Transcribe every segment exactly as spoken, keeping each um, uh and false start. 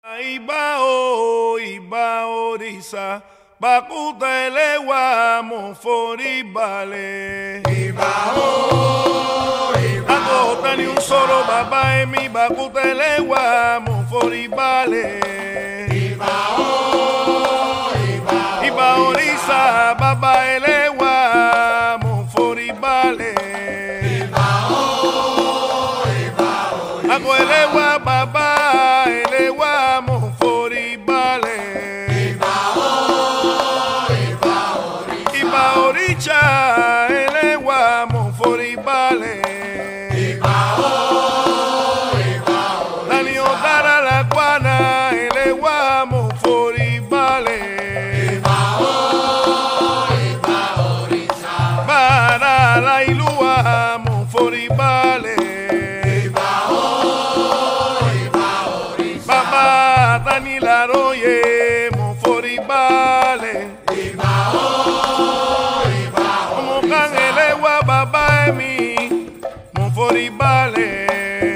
Ibao, Ibao, Risa, Bakuta elewa mofori bale. Ibao, Ibao, Agota ni un solo baba en mi bakuta elewa mofori bale. Ibao, Ibao, Ibao, Risa, baba elewa mofori bale. Ibao, Ibao, Ago elewa baba elewa mofori bale. Richa elewa mofori bale. Ibao, Ibao, Dani odara la guana elewa mofori bale. Ibao, Ibao, Risa. Bara la ilua mofori bale. Ibao, Ibao, Risa. Baba Dani la roye mofori bale. Baba mi mofori bale.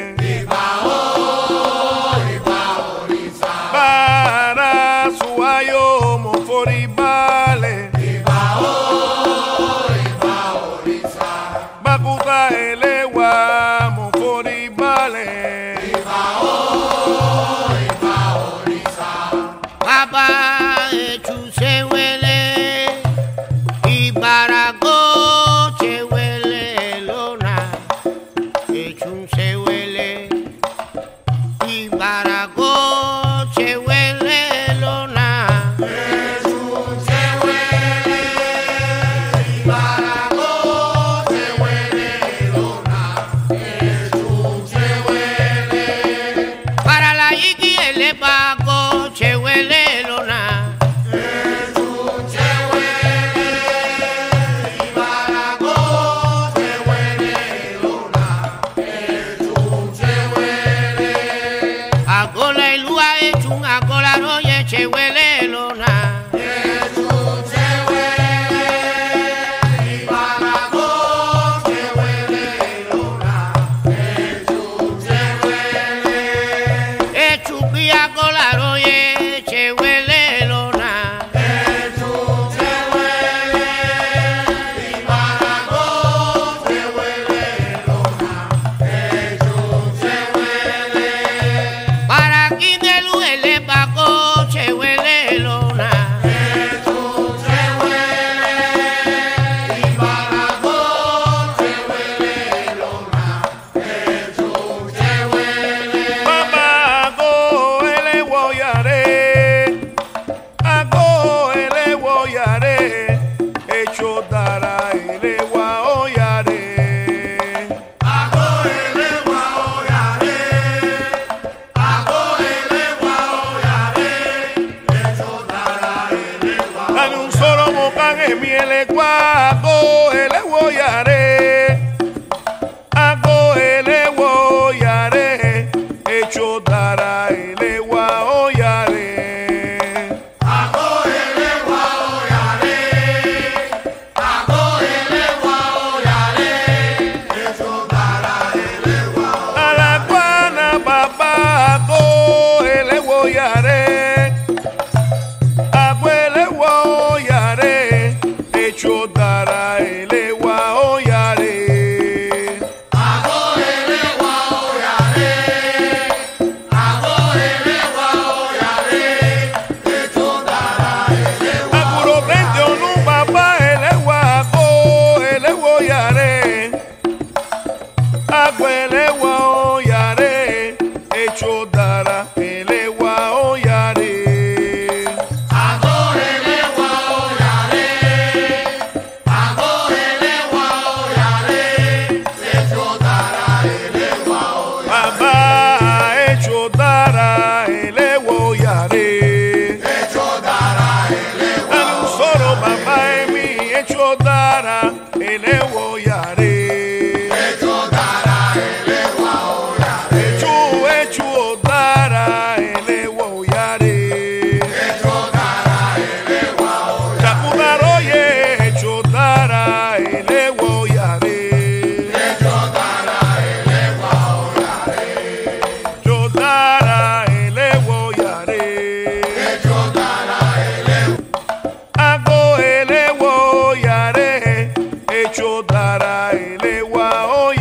Ibao, Ibao, Risa. Para suayo mofori bale. Ibao, Ibao, Risa. Bakuta elewa mofori bale. Ibao, Ibao, Risa. Baba echusewele ibarago Ibarago chewele lona. Echun chewele, Ibarago chewele lona. Echun chewele. Para la yiki ele bago chewele lona. Echun chewele, Ibarago chewele lona. Echun chewele. Agola ilua echun agola roye chewele lona. Echun chewele, Ibarago chewele lona. Echun chewele. Echupi agola roye chewele lona. Echun chewele, Ibarago chewele lona. Echun chewele. Para kindelu ele bago chewele lona. Echun chewele, Ibarago chewele lona. Echun chewele. Baba go elewo yare. Ago elewo yare. Echo dara elewa oyare. Ago elewa oyare, ago elewa oyare, echo dara elewa. Dani un solo mocan en mi elegua. Ago elewo yare. Ago elewo yare. Echo dara elewa oyare. Ago elewa oyare, ago elewa oyare, echo dara elewa. A la guana baba ago elewo yare. Ago elewo yare. Echo dara elewa oyare. Ago elewa oyare, ago elewa oyare, echo dara elewa. Aguro prende onu baba elewa ago elewo yare. Ago elewa oyare. Echo dara elewa oyare. Ago elewa oyare, ago elewa oyare, echo dara elewa oyare. Baba echo dara elewa oyare. Echo dara elewa Dani un solo baba en mi echo dara elewa oyare. echo dara elewa oyare. Echo echo dara oyare.